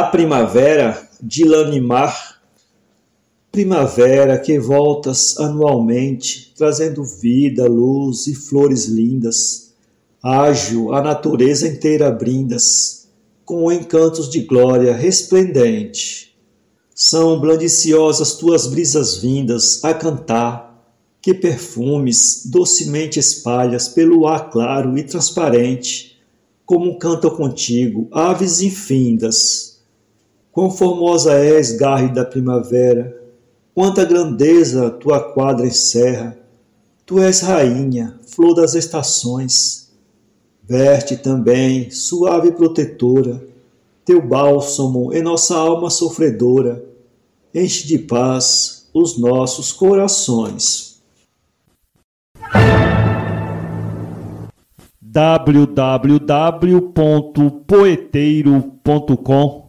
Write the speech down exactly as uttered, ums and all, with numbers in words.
primavera, de Lanimar. Primavera que voltas anualmente, trazendo vida, luz e flores lindas. Ágil, a natureza inteira brindas, com encantos de glória resplendente. São blandiciosas tuas brisas vindas a cantar, que perfumes docemente espalhas pelo ar claro e transparente, como cantam contigo aves infindas. Quão formosa és, garre da primavera, quanta grandeza tua quadra encerra. Tu és rainha, flor das estações. Verte também, suave protetora, teu bálsamo em nossa alma sofredora. Enche de paz os nossos corações. w w w ponto poeteiro ponto com